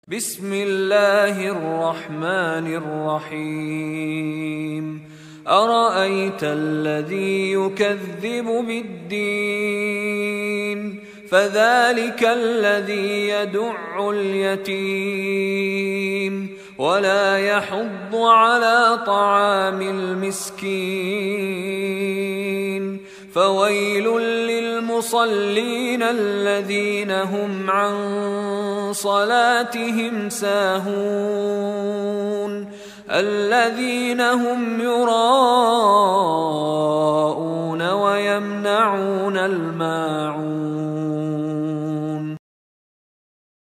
بسم الله الرحمن الرحيم أرأيت الذي يكذب بالدين فذلك الذي يدع اليتيم ولا يحض على طعام المسكين فويل للمصلين الذين هم عن صلاتهم ساهون الذين هم يراءون ويمنعون الماعون